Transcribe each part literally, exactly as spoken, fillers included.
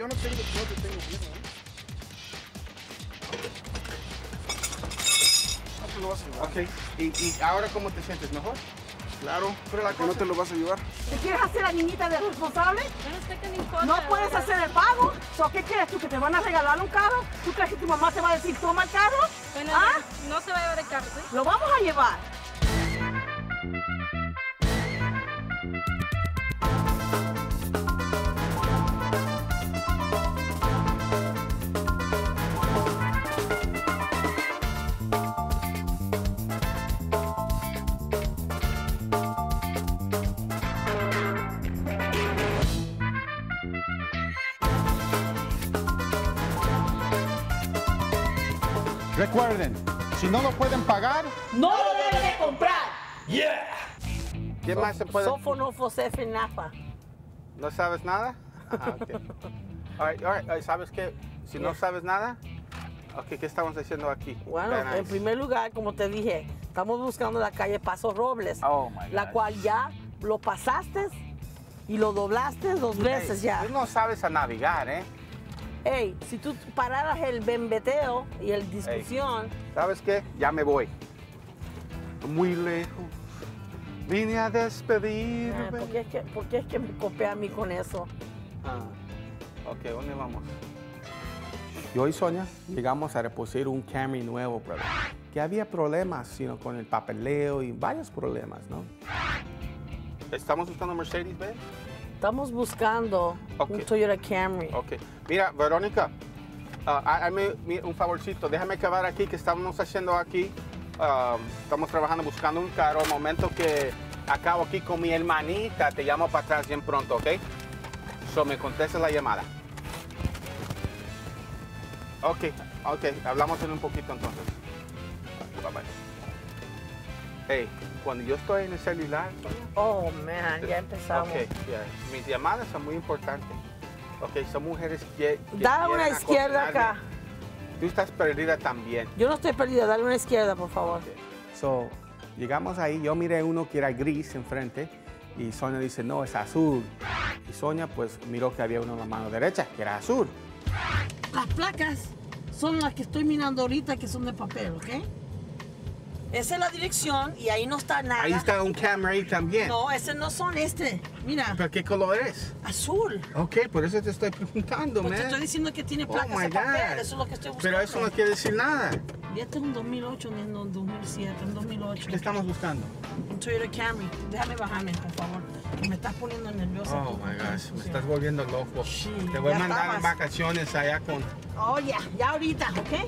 yo no tengo, no te tengo miedo, ¿eh? No te lo vas a llevar. Ok, ¿Y, ¿y ahora cómo te sientes? ¿Mejor? Claro, pero la que no te lo vas a llevar. ¿Te quieres hacer la niñita de responsable? Yo no sé qué me importa. No puedes hacer el pago. So, ¿qué quieres tú? ¿Que te van a regalar un carro? ¿Tú crees que tu mamá te va a decir, toma el carro? Bueno, ¿Ah? no se va a llevar el carro, ¿sí? Lo vamos a llevar. Recuerden, si no lo pueden pagar, ¡No lo deben de comprar! ¿Qué más se puede? Sofono, Fosefe, Napa. ¿No sabes nada? Ajá, ok. All right, all right, ¿sabes qué? Si no sabes nada, ok, ¿qué estamos haciendo aquí? Bueno, Very nice. en primer lugar, como te dije, estamos buscando la calle Paso Robles, Oh, my la God. cual ya lo pasaste y lo doblaste dos veces Hey, ya. Tú no sabes a navegar, ¿eh? Ey, si tú pararas el bembeteo y el discusión, ¿Sabes qué? Ya me voy. Muy lejos. Vine a despedirme. eh, ¿por, qué es que, ¿por qué es que me copia a mí con eso? Ah, ok, ¿dónde vamos? Yo y Sonia llegamos a reposar un Camry nuevo, brother. Que había problemas, sino con el papeleo y varios problemas, ¿no? ¿Estamos buscando Mercedes, ¿ves? Estamos buscando Ok. un Toyota Camry. Ok. Mira, Verónica, ah, hazme mi- un favorcito. Déjame acabar aquí, que estamos haciendo aquí. Ah, estamos trabajando buscando un carro. Al momento que acabo aquí con mi hermanita, te llamo para atrás bien pronto, ¿ok? So, me contestas la llamada. Ok, ok. Hablamos en un poquito entonces. Bye, bye. Hey, cuando yo estoy en el celular, Sonia, Oh, man, ya empezamos. Ok, yeah. Mis llamadas son muy importantes. Ok, son mujeres que, que Dale una quieren izquierda acosionarme. acá. Tú estás perdida también. Yo no estoy perdida, dale una izquierda, por favor. So, llegamos ahí, yo miré uno que era gris enfrente y Sonia dice, no, es azul. Y Sonia pues miró que había uno en la mano derecha, que era azul. Las placas son las que estoy mirando ahorita, que son de papel, ¿ok? Esa es la dirección y ahí no está nada. Ahí está un Camry también. No, ese no son este. Mira, ¿Pero qué color es? azul. Ok, por eso te estoy preguntando, Pues man. te estoy diciendo que tiene Oh, placas my de papel, God. eso es lo que estoy buscando. Pero eso no quiere decir nada. Y este es un dos mil ocho, no un dos mil siete, un dos mil ocho. ¿Qué estamos buscando? Un Toyota Camry. Déjame bajarme, por favor, que me estás poniendo nerviosa. Oh, tú. my gosh, Sí. me estás volviendo loco. Sí, Te voy a ya mandar estabas. en vacaciones allá con... Oh, ya, ya ahorita, ¿ok?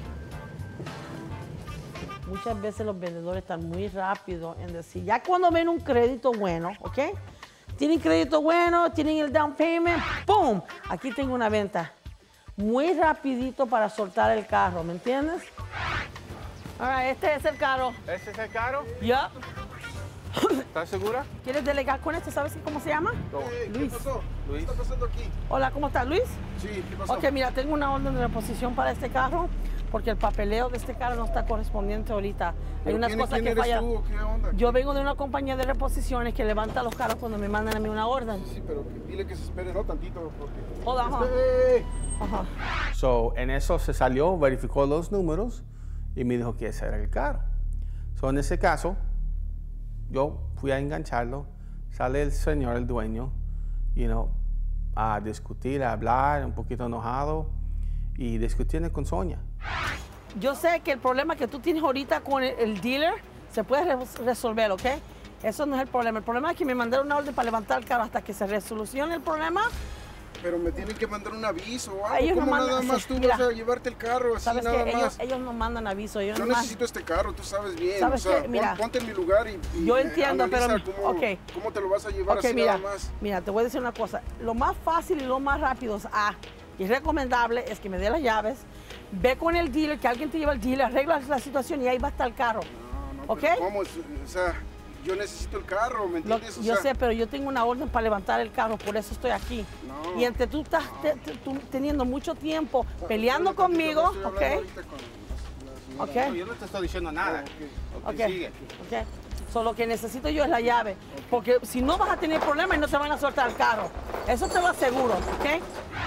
Muchas veces los vendedores están muy rápidos en decir, ya cuando ven un crédito bueno, ¿ok? Tienen crédito bueno, tienen el down payment, ¡pum! Aquí tengo una venta. Muy rapidito para soltar el carro, ¿me entiendes? Ahora, este es el carro. ¿Ese es el carro? Ya. ¿Estás segura? ¿Quieres delegar con este? ¿Sabes cómo se llama? Eh, ¿Qué Luis. pasó? Luis. ¿Qué está pasando aquí? Hola, ¿cómo estás, Luis? Sí, ¿qué pasó? Ok, mira, tengo una orden de reposición para este carro porque el papeleo de este carro no está correspondiente ahorita. Hay ¿Pero unas quién- cosas quién que eres fallan. tú o qué onda? Yo vengo de una compañía de reposiciones que levanta los carros cuando me mandan a mí una orden. Sí, pero que- dile que se espere, no tantito, porque... Hola, ajá. ¡Espere! Ajá. So, en eso se salió, verificó los números y me dijo que ese era el carro. So, en ese caso, yo fui a engancharlo, sale el señor, el dueño, you know, a discutir, a hablar, un poquito enojado y discutiendo con Sonia. Yo sé que el problema que tú tienes ahorita con el, el dealer se puede re- resolver, ¿ok? Eso no es el problema. El problema es que me mandaron una orden para levantar el carro hasta que se resolucione el problema. Pero me tienen que mandar un aviso o algo. Ellos no ¿Cómo mandan- nada más sí, tú mira. vas a llevarte el carro así ¿Sabes nada qué? más? Ellos, ellos no mandan aviso. Ellos Yo nomás- necesito este carro, tú sabes bien. ¿Sabes o sea, qué? pon- Mira. ponte en mi lugar y, y Yo eh, entiendo, pero analiza mi- cómo, ok. cómo te lo vas a llevar Ok, así mira, nada más. mira, te voy a decir una cosa. Lo más fácil y lo más rápido es A, y recomendable es que me dé las llaves, ve con el dealer, que alguien te lleve al dealer, arregla la situación y ahí va a estar el carro. No, no, ¿Ok? pero ¿cómo? O sea, yo necesito el carro, ¿me Lo- entiendes? O yo sea, sé, pero yo tengo una orden para levantar el carro, por eso estoy aquí. No. Y entre tú estás te- te- tú teniendo mucho tiempo peleando Estoy conmigo, hablando ¿ok? ahorita con la- la señora. Ok. No, yo no te estoy diciendo nada. Ok. Ok, Ok, sigue. ok. So, lo que necesito yo es la llave, porque si no vas a tener problemas y no te van a soltar el carro. Eso te lo aseguro, ¿ok?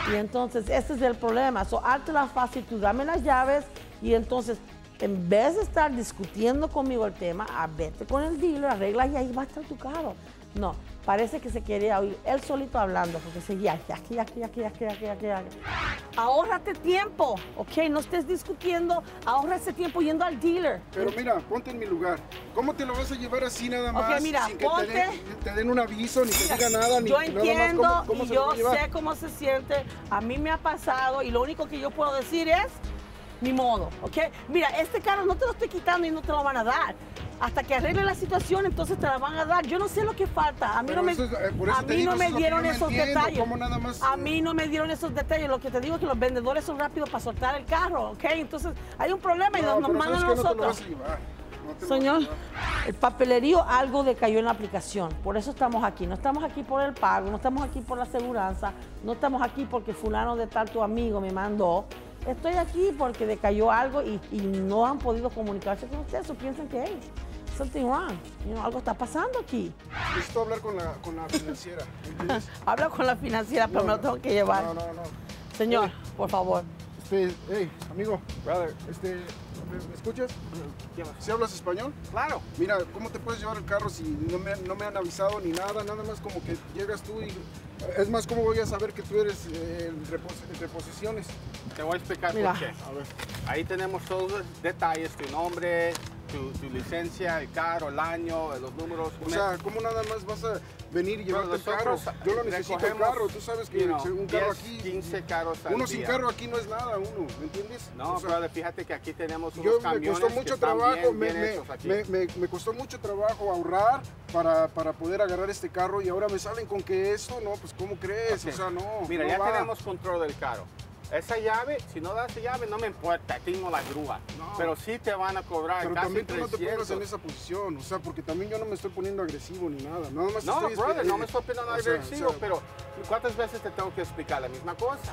Y entonces, ese es el problema. So, hártela fácil, tú dame las llaves y entonces, en vez de estar discutiendo conmigo el tema, a vete con el dealer, arregla y ahí va a estar tu carro. No, parece que se quería oír él solito hablando, porque seguía aquí, aquí, aquí, aquí, aquí, aquí, aquí, aquí. Ahórrate tiempo, ¿ok? No estés discutiendo, ahorra ese tiempo yendo al dealer. Pero mira, ponte en mi lugar. ¿Cómo te lo vas a llevar así nada más? Ok, mira, sin que ponte. te, den, te den un aviso, ni te diga nada, ni Yo nada entiendo más. ¿Cómo, cómo y se lo va yo a llevar? sé cómo se siente, a mí me ha pasado y lo único que yo puedo decir es, ni modo, ¿ok? Mira, este carro no te lo estoy quitando y no te lo van a dar. Hasta que arregle la situación, entonces te la van a dar. Yo no sé lo que falta. A mí Pero no me, eso es- eh, por eso a te mí digo, no eso me es lo que dieron yo no esos entiendo, detalles. cómo nada más, A eh, mí no me dieron esos detalles. Lo que te digo es que los vendedores son rápidos para soltar el carro, ¿ok? Entonces hay un problema y No, nos pero mandan ¿sabes a qué? No te lo nosotros. vas a llevar. No te lo Señor, vas a llevar. el papelerío algo decayó en la aplicación, por eso estamos aquí. No estamos aquí por el pago, no estamos aquí por la aseguranza, no estamos aquí porque fulano de tal tu amigo me mandó. Estoy aquí porque decayó algo y, y no han podido comunicarse con ustedes o piensan que hey, something wrong, you know, algo está pasando aquí. Necesito hablar con la, con la financiera. ¿Entiendes? Habla con la financiera, pero No, me lo no. tengo que llevar. No, no, no. Señor, por favor. Este, hey, amigo, brother, este, ¿me, me escuchas? ¿Sí hablas español? Claro. Mira, ¿cómo te puedes llevar el carro si no me, no me han avisado ni nada? Nada más como que llegas tú y... Es más, ¿cómo voy a saber que tú eres eh, el repos- el reposiciones? Te voy a explicar Mira. por qué. A ver. Ahí tenemos todos los detalles, tu nombre, tu, tu licencia, el carro, el año, los números. O sea, ¿cómo nada más vas a venir y llevarte el carro? nosotros Yo lo necesito el recogemos, carro, tú sabes que you know, un carro diez, aquí... quince carros al Uno sin día. carro aquí no es nada, uno, ¿me entiendes? No, O sea, brother, fíjate que aquí tenemos unos yo me camiones costó que mucho están trabajo, bien, me, bien me- hechos aquí. me- me- me costó mucho trabajo ahorrar para, para poder agarrar este carro y ahora me salen con que esto, no, pues ¿cómo crees? Ok. O sea, no. Mira, no ya va. tenemos control del carro. Esa llave, si no das esa llave, no me importa, tengo la grúa. No. Pero sí te van a cobrar Pero casi también tú no te pongas trescientos. en esa posición, o sea, porque también yo no me estoy poniendo agresivo ni nada. Nada más No, estoy brother, espe- no me estoy pidiendo nada o sea, agresivo, o sea, pero ¿cuántas veces te tengo que explicar la misma cosa?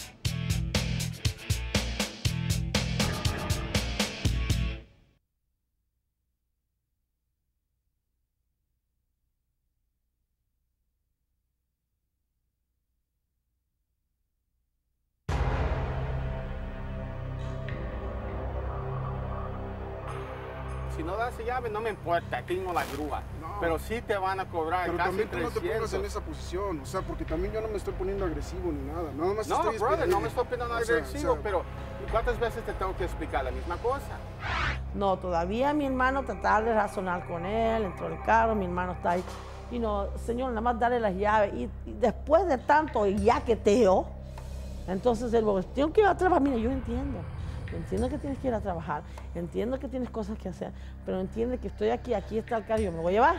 Si no das esa llave, no me importa, tengo la grúa. No. Pero sí te van a cobrar Pero casi también tú no te pongas trescientos. en esa posición, o sea, porque también yo no me estoy poniendo agresivo ni nada. Nada más No, estoy brother, espe- no me estoy pidiendo nada o sea, agresivo, o sea, pero ¿cuántas veces te tengo que explicar la misma cosa? No, todavía mi hermano trataba de razonar con él, entró el carro, mi hermano está ahí. Y no, señor, nada más darle las llaves. Y, y después de tanto yaqueteo, entonces él dijo, tengo que ir a trabajar. Mira, yo entiendo. Yo entiendo que tienes que ir a trabajar. Entiendo que tienes cosas que hacer. Pero entiende que estoy aquí, aquí está el carro, yo me lo voy a llevar.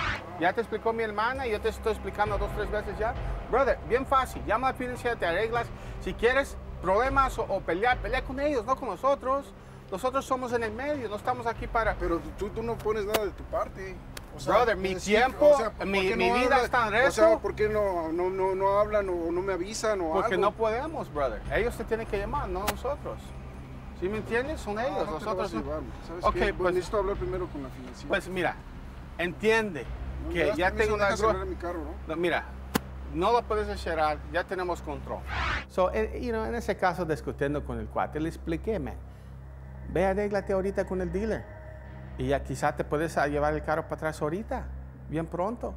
Ya te explicó mi hermana y yo te estoy explicando dos, tres veces ya. Brother, bien fácil, llama a la financiera, te arreglas. Si quieres problemas o, o pelear, pelea con ellos, no con nosotros. Nosotros somos en el medio, no estamos aquí para... Pero tú, tú no pones nada de tu parte. O sea, Brother, mi sí, tiempo, o sea, ¿por mi- qué mi no vida hablan? está en O sea, riesgo. ¿por qué no, no, no, no hablan o no me avisan o Porque algo? no podemos, brother. Ellos te tienen que llamar, no nosotros. ¿Sí me entiendes? Son No, ellos, no te lo nosotros vas a no. llevar, ¿sabes Ok, qué? pues- necesito hablar primero con la financiera. Pues mira, entiende No me que das ya permiso, tengo una dejas grúa. cerrar mi carro, ¿no? No, mira, no lo puedes cerrar, ya tenemos control. So, eh, you know, en ese caso, discutiendo con el cuate, le expliqué, man, ve, arréglate ahorita con el dealer. Y ya quizás te puedes a llevar el carro para atrás ahorita, bien pronto.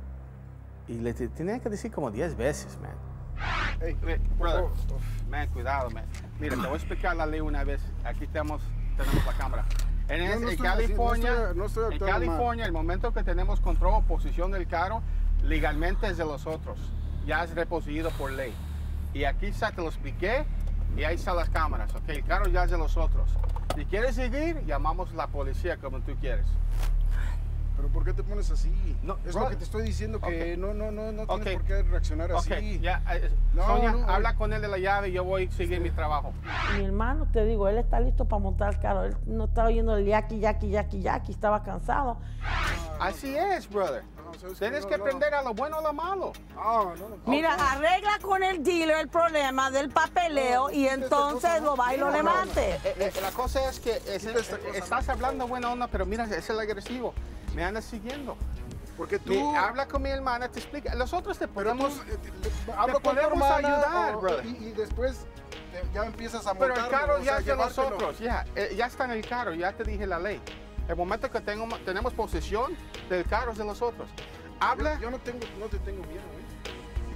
Y le te- tenía que decir como diez veces, man. Hey, Eh, por brother, favor. man, cuidado, man. Mira, te voy a explicar la ley una vez. Aquí tenemos, tenemos la cámara. En, No, es- no en estoy así, no California, estoy- no estoy en actuando mal. California, el momento que tenemos control o posición del carro, legalmente es de los otros. Ya es reposeído por ley. Y aquí ya te lo expliqué y ahí están las cámaras, ¿ok? El carro ya es de los otros. Si quieres seguir, llamamos a la policía como tú quieres. ¿Pero por qué te pones así? No, es bro- lo que te estoy diciendo, que Ok. no, no, no, no tienes Ok. por qué reaccionar Ok, así. ya, eh, No, Sonia, no, habla eh. con él de la llave y yo voy a seguir mi trabajo. Mi hermano, te digo, él está listo para montar el carro. Él no estaba oyendo el yaqui, yaqui, yaqui, yaqui, estaba cansado. Así es, brother. No, ¿sabes qué? Tienes No, que no. aprender a lo bueno o lo malo. No, no, no. Mira, arregla con el dealer el problema del papeleo y entonces lo va y lo levante. Eh, eh, la cosa es que es- Quita esta cosa, estás hablando buena onda, pero mira, es el agresivo. Me andas siguiendo. Porque tú... Mi- habla con mi hermana, te explica. Los otros te Pero podemos... tú, eh, te- hablo con tu podemos hermana, ayudar, o- brother. y, y después te- ya empiezas a Pero montarlo, el carro o ya sea, es de llevártelo. nosotros, ya, eh, ya está en el carro, ya te dije la ley. El momento que tengo, tenemos posesión del carro es de nosotros. Habla. Yo, yo no, tengo, no te tengo miedo, ¿eh?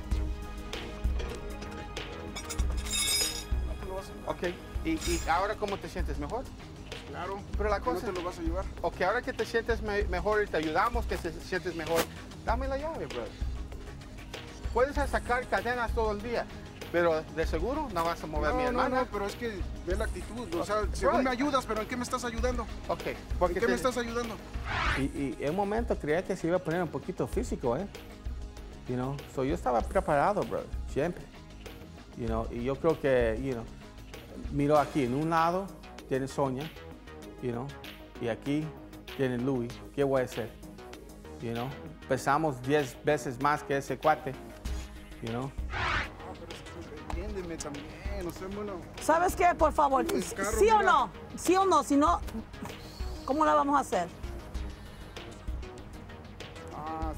No te lo vas a... Ok, y, y ahora ¿cómo te sientes? ¿Mejor? Claro, Pero la ¿por qué cosa- no te lo vas a llevar? Ok, ahora que te sientes me- mejor y te ayudamos que te sientes mejor, dame la llave, brother. Puedes sacar cadenas todo el día, pero de seguro no vas a mover a mi No, no, hermana. no, pero es que ve la actitud, o sea, Ok, según right. me ayudas, pero ¿en qué me estás ayudando? Ok, ¿En porque qué te- me estás ayudando? Y, y en un momento creía que se iba a poner un poquito físico, ¿eh? You know, so yo estaba preparado, brother, siempre. You know, y yo creo que, you know, miro aquí, en un lado tiene Sonia, you know, y aquí tiene Louis. ¿Qué voy a hacer? You know, pesamos diez veces más que ese cuate, you know. Ah, pero es que entiéndeme también, o sea, bueno... ¿Sabes qué? Por favor, El carro, ¿sí o mira. no? ¿Sí o no? Si no, ¿cómo la vamos a hacer? Ah,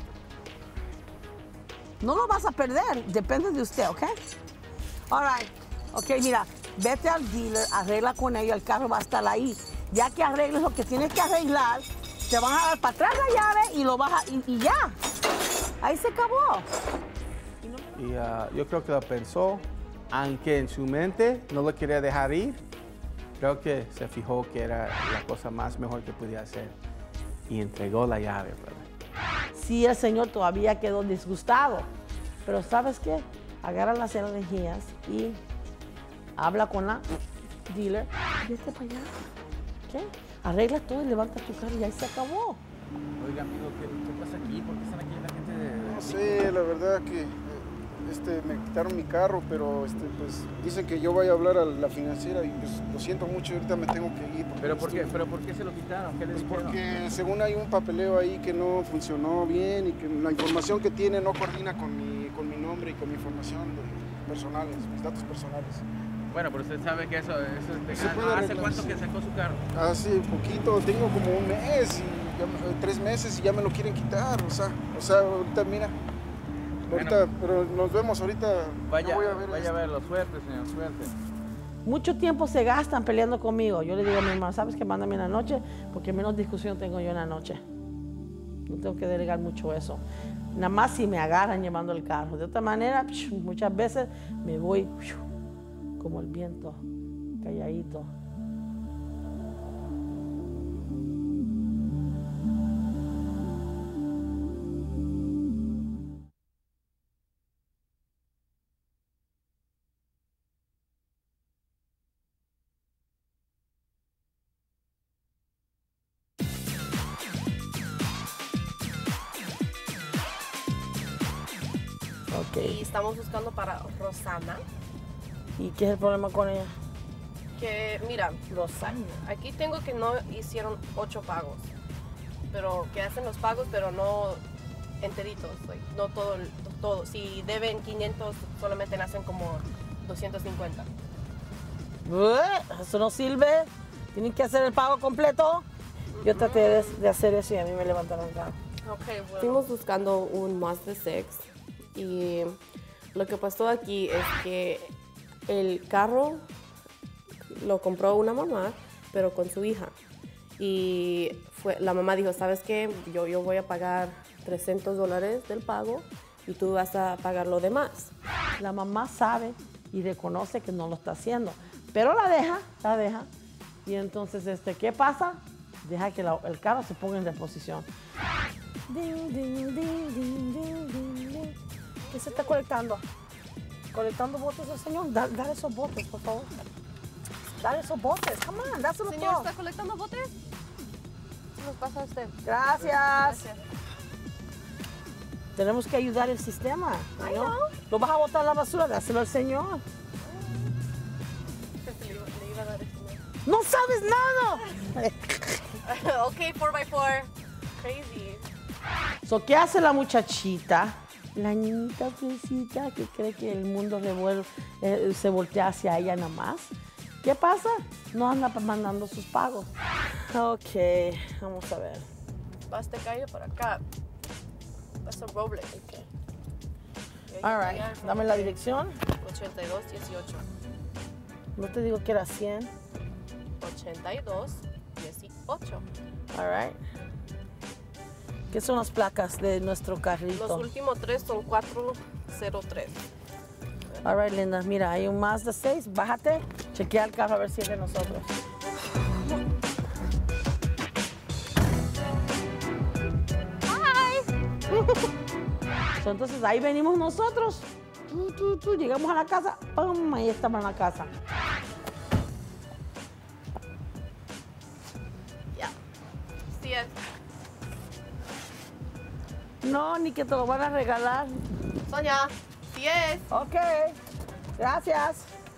No lo vas a perder, depende de usted, ¿ok? All right. Ok, mira, vete al dealer, arregla con ellos, el carro va a estar ahí. Ya que arregles lo que tienes que arreglar, te van a dar para atrás la llave y lo vas a, y, y ya. Ahí se acabó. Y ah, yo creo que lo pensó, aunque en su mente no lo quería dejar ir, creo que se fijó que era la cosa más mejor que podía hacer y entregó la llave, brother. Sí, el señor todavía quedó disgustado. Pero ¿sabes qué? Agarra las energías y habla con la dealer. Vete para allá. ¿Qué? Arregla todo y levanta tu carro y ahí se acabó. Oiga, amigo, ¿qué, qué pasa aquí? ¿Por qué están aquí la gente de...? no sé, la verdad que eh, este, me quitaron mi carro, pero este, pues, dicen que yo vaya a hablar a la financiera y pues, lo siento mucho, ahorita me tengo que ir. porque ¿Pero por qué? estoy- ¿Pero por qué se lo quitaron? ¿Qué les Pues dijeron? porque según hay un papeleo ahí que no funcionó bien y que la información que tiene no coordina con mi, con mi nombre y con mi información de- personales, mis datos personales. Bueno, pero usted sabe que eso, eso es Se legal. puede ¿Hace arreglar, cuánto sí. que sacó su carro? Hace poquito, tengo como un mes, y ya me- tres meses y ya me lo quieren quitar, o sea, o sea, ahorita mira, ahorita, Bueno. pero nos vemos ahorita, Vaya, yo voy a ver vaya a esto. verlo. Suerte, señor, suerte. Mucho tiempo se gastan peleando conmigo. Yo le digo a mi hermano, ¿sabes qué? Mándame en la noche porque menos discusión tengo yo en la noche. No tengo que delegar mucho eso. Nada más si me agarran llevando el carro. De otra manera, psh, muchas veces me voy psh, como el viento, calladito. Ok. Y estamos buscando para Rosana, ¿Y qué es el problema con ella? que mira, Rosana. aquí tengo que no hicieron ocho pagos, pero que hacen los pagos, pero no enteritos, like, no todo, el- todo. Si deben quinientos, solamente hacen como doscientos cincuenta. Bueh, Eso no sirve. Tienen que hacer el pago completo. Yo traté de, de hacer eso y a mí me levantaron el carro. Okay, bueno. Estuvimos buscando un Mazda seis y lo que pasó aquí es que el carro lo compró una mamá, pero con su hija. Y fue, la mamá dijo, ¿sabes qué? Yo, yo voy a pagar trescientos dólares del pago y tú vas a pagar lo demás. La mamá sabe y reconoce que no lo está haciendo, pero la deja, la deja. Y entonces, este, ¿qué pasa? Deja que la- el carro se ponga en reposición. Ding, ding, ding, ding, ding, ding, ding. ¿Qué se está colectando? ¿Colectando botes el señor? Da- Dale esos botes, por favor. Dale esos botes. Come on, dáselo Señor, todo. ¿está colectando botes? Se los pasa a usted. Gracias. Tenemos que ayudar el sistema. I ¿no? know. Lo vas a botar a la basura, dáselo al señor. Le iba- le iba a dar esto. ¡No sabes nada! Ok, four by four. Crazy. So, ¿qué hace la muchachita? La niñita fresita que cree que el mundo revuelve, eh, se voltea hacia ella nada más. ¿Qué pasa? No anda pa- mandando sus pagos. Ok, vamos a ver. Va este callo para acá. Es un Robles. All right, dame la dirección. ochenta y dos dieciocho. No te digo que era cien. ochenta y dos dieciocho. All right. ¿Qué son las placas de nuestro carrito? Los últimos tres son cuatro cero tres. All right, linda. Mira, hay un Mazda seis. Bájate, chequea el carro a ver si es de nosotros. So, entonces ahí venimos nosotros. Tú, tú, tú, llegamos a la casa. ¡Pum! Ahí estamos en la casa. Ya. Sí es. No, ni que te lo van a regalar. Sonia, sí es. Ok, gracias.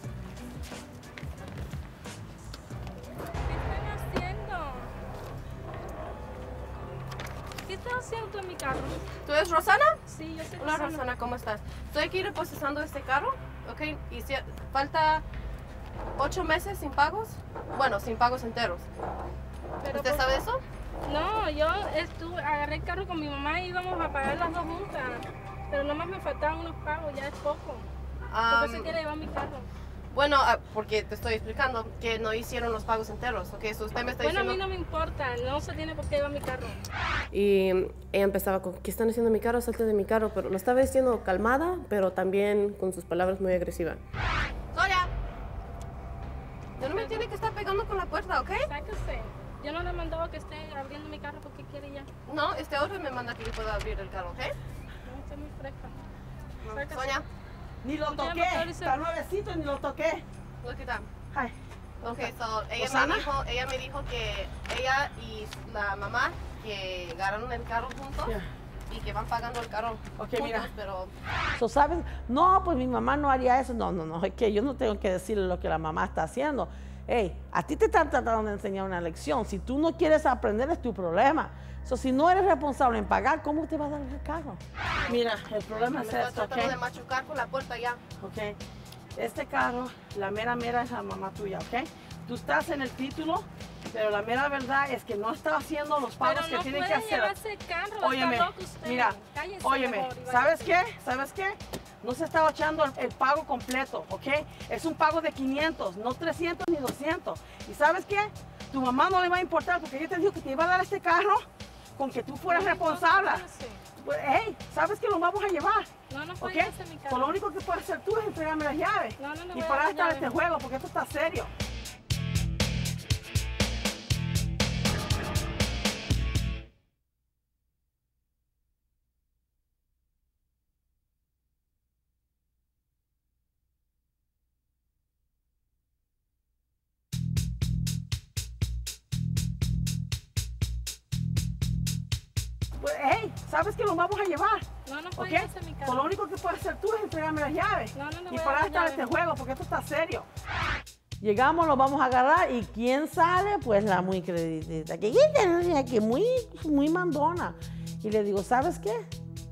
¿Qué están haciendo? ¿Qué están haciendo en mi carro? ¿Tú eres Rosana? Sí, yo soy Hola Rosana. Rosana, ¿cómo estás? Estoy aquí reposando este carro, ¿ok? Y si falta ocho meses sin pagos. Bueno, sin pagos enteros. Pero ¿Usted por- sabe eso? No, yo estuve, agarré el carro con mi mamá y íbamos a pagar las dos juntas. Pero nomás me faltaban unos pagos, ya es poco. Am, Por eso quiere llevar mi carro. Bueno, ah, porque te estoy explicando que no hicieron los pagos enteros, ¿ok? So usted me está Bueno, a diciendo... mí no me importa, no se tiene por qué llevar mi carro. Y ella empezaba con, ¿qué están haciendo en mi carro? Salte de mi carro. Pero lo estaba diciendo calmada, pero también con sus palabras muy agresivas. ¡Sonia! Ya no me tiene que estar pegando con la puerta, ¿ok? Sáquese. Yo no le he mandado que esté abriendo mi carro porque quiere ya. No, este orden me manda que yo pueda abrir el carro, ¿ok? No, estoy muy fresca. No. Sáquese. Sonia, Ni lo Ya, toqué. motor dice- Está nuevecito, ni lo toqué. look at that. Ay, Ok, so ella ¿Rosana? me, dijo, ella me dijo que ella y la mamá que agarraron el carro juntos Ya. y que van pagando el carro Ok, juntos, mira. pero... so, ¿sabes? No, pues mi mamá no haría eso. No, no, no. Es que yo no tengo que decirle lo que la mamá está haciendo. Hey, a ti te están tratando de enseñar una lección. Si tú no quieres aprender, es tu problema. So, si no eres responsable en pagar, ¿cómo te va a dar el carro? Mira, el problema Me es está esto, ¿ok? tratando de machucar con la puerta ya. Ok. Este carro, la mera mera es la mamá tuya, ¿ok? Tú estás en el título, pero la mera verdad es que no está haciendo los pagos Pero no que tiene puede que hacer. llevarse el carro, Óyeme, está loco usted. mira, Cállese óyeme, mejor y ¿sabes váyase. qué? ¿Sabes qué? No se estaba echando el, el pago completo, ¿ok? Es un pago de quinientos, no trescientos ni doscientos. ¿Y sabes qué? Tu mamá no le va a importar porque ella te dijo que te iba a dar este carro con que tú fueras No me importa, responsable. váyase. Pues, hey, ¿sabes que lo vamos a llevar? No, no ¿Ok? puede llevarse mi carro. Pues lo único que puedes hacer tú es entregarme las llaves. No, no le y voy a parar dar hasta llaves. este juego porque esto está serio. Pues, hey, ¿sabes que lo vamos a llevar? No, no puede ¿Ok? llevarse mi Pues carro. lo único que puedes hacer tú es entregarme las llaves. No, no le y voy a parar dar hasta llaves. este juego porque esto está serio. Llegamos, lo vamos a agarrar y ¿quién sale? Pues la muy creditita, que, que muy, muy mandona. Y le digo, ¿sabes qué?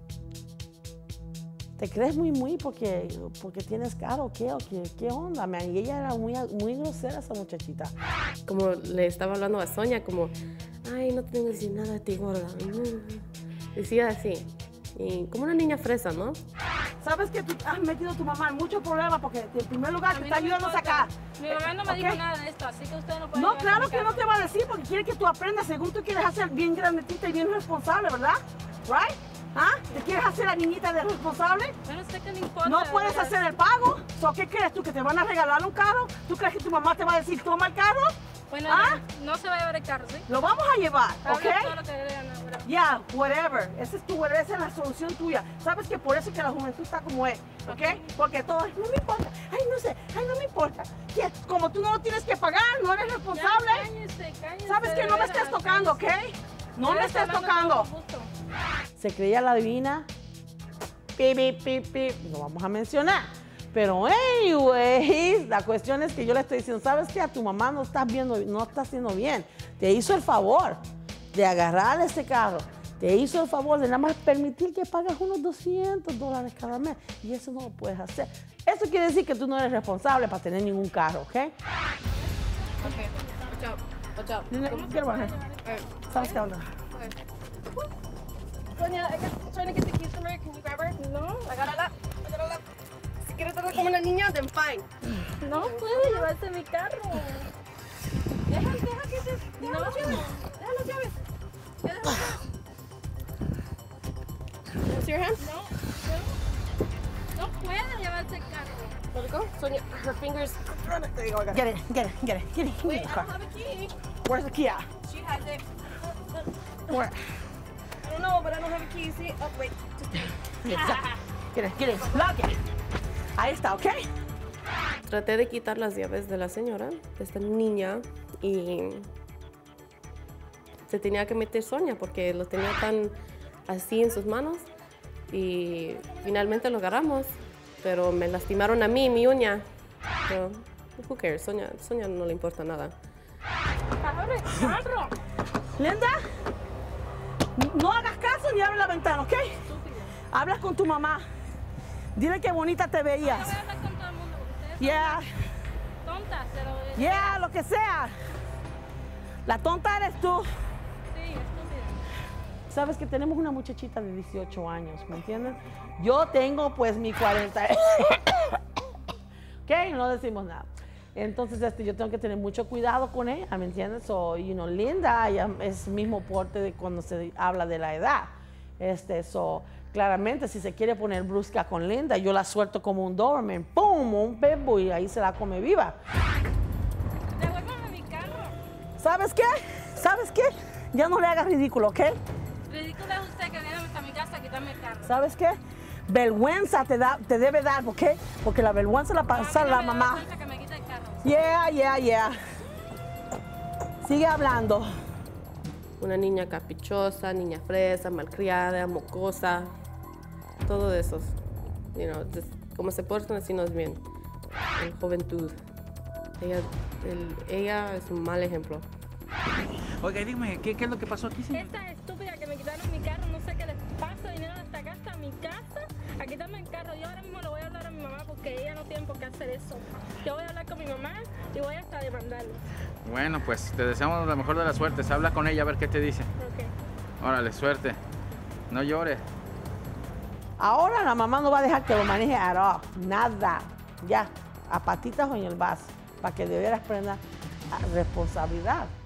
¿Te crees muy, muy porque, porque tienes caro o qué? ¿O qué, qué onda, man? Y ella era muy, muy grosera, esa muchachita. Como le estaba hablando a Sonia, como, ay, no tengo que decir nada de ti, gorda. Mm. Decía así. Y como una niña fresa, ¿no? ¿Sabes que tú has metido a tu mamá en muchos problemas? Porque en primer lugar A te mí está no me ayudando a importa. sacar. Mi mamá no me ¿Ok? dijo nada de esto, así que usted no puede No, llevarse claro mi que no carro. te va a decir porque quiere que tú aprendas según tú quieres hacer bien grandecita y bien responsable, ¿verdad? ¿Right? ¿Ah? ¿Te quieres hacer la niñita de responsable? Yo no sé qué le importa. No de puedes veras. hacer el pago. So, ¿qué crees tú? ¿Que te van a regalar un carro? ¿Tú crees que tu mamá te va a decir, toma el carro? Bueno, ¿Ah? ya, no se va a llevar el carro, ¿sí? Lo vamos a llevar, Hable todo ¿ok? lo que le digan, no, ¿verdad? Ya, whatever. Esa es tu, esa es la solución tuya. Sabes que por eso es que la juventud está como es, ¿ok? Porque todo es, no me importa. Ay, no sé. Ay, no me importa. ¿Qué? Como tú no lo tienes que pagar, no eres Ya, responsable. cállese, cállese, Sabes que de no me veras, estés tocando, ¿ok? cállese. No Ya me está estés hablando tocando. con gusto. Se creía la divina. Pi, pi, pi, pi. No vamos a mencionar. Pero anyways, la cuestión es que yo le estoy diciendo, ¿sabes qué? A tu mamá no estás viendo, no está haciendo bien. Te hizo el favor de agarrar ese carro. Te hizo el favor de nada más permitir que pagas unos doscientos dólares cada mes. Y eso no lo puedes hacer. Eso quiere decir que tú no eres responsable para tener ningún carro, ¿ok? Ok, watch out, watch out. Get over here. Eh, ¿Sabes qué onda? ok. Sonia, I got- trying to get the como una niña, then fine. No puede llevarse mi carro. Deja, deja que se... Deja No. las llaves. Deja las llaves. Deja las llaves. See your hand? No, no. No puede llevarse el carro. Let it go. Sonia, her fingers. There you go. I got it. Get it, get it, get it, get it. Wait, Get I the don't car. have a key. Where's the key at? She has it. Where? I don't know, but I don't have a key. See? Oh, wait. Just Get it, get it, lock it. Ahí está, ¿ok? Traté de quitar las llaves de la señora, de esta niña, y se tenía que meter Sonia porque lo tenía tan así en sus manos. Y finalmente lo agarramos, pero me lastimaron a mí, mi uña. Pero, who cares? Sonia, Sonia no le importa nada. Abre el carro. Linda, no hagas caso ni abres la ventana, ¿ok? Hablas con tu mamá. Dile qué bonita te Yo veías. voy a hablar con todo el mundo. Ustedes Yeah, son tontas, pero... yeah, lo que sea. La tonta eres tú. Sí, estúpida. Sabes que tenemos una muchachita de dieciocho años, ¿me entiendes? Yo tengo pues mi cuarenta. Ok, no decimos nada. Entonces este, yo tengo que tener mucho cuidado con ella, ¿me entiendes? So, you know, Linda ella es mismo porte de cuando se habla de la edad. Este, so, claramente si se quiere poner brusca con Linda, yo la suelto como un Doberman, ¡pum! Un pebo y ahí se la come viva. Devuélvame mi carro. ¿Sabes qué? ¿Sabes qué? Ya no le hagas ridículo, ¿ok? Ridículo es usted que viene hasta mi casa a quitarme el carro. ¿Sabes qué? Vergüenza te, da, te debe dar, ¿ok? Porque la vergüenza la pasa A mí la no me da mamá. vergüenza que me quite el carro. Yeah, yeah, yeah. Sigue hablando. Una niña caprichosa, niña fresa, malcriada, mocosa, todo eso. You know, just, como se portan así no es bien. En juventud. Ella, el- ella es un mal ejemplo. Oiga, dígame, ¿qué, qué es lo que pasó aquí, señor? Esta estúpida que me quitaron mi carro, no sé qué les pasa, vinieron hasta acá, hasta mi casa, a quitarme el carro. Yo ahora mismo le voy a hablar a mi mamá porque ella no tiene por qué hacer eso. Yo voy a hablar con mi mamá y voy hasta demandarlo. Bueno, pues te deseamos la mejor de las suertes. Habla con ella a ver qué te dice. Ok. Órale, suerte. No llores. Ahora la mamá no va a dejar que lo maneje at all. Nada. Ya. A patitas o en el vaso. Para que de veras prenda a responsabilidad.